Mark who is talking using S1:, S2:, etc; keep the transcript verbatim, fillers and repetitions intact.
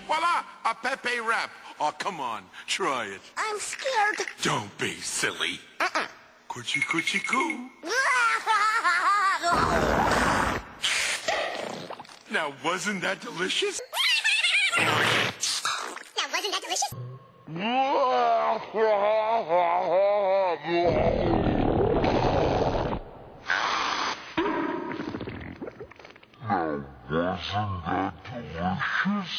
S1: Voila, a Pepe Wrap. Oh, come on, try it.
S2: I'm scared.
S1: Don't be silly. Uh-uh. Coochie coochie coo. Now, wasn't that delicious?
S2: Now, wasn't that delicious?
S3: Now, wasn't that delicious?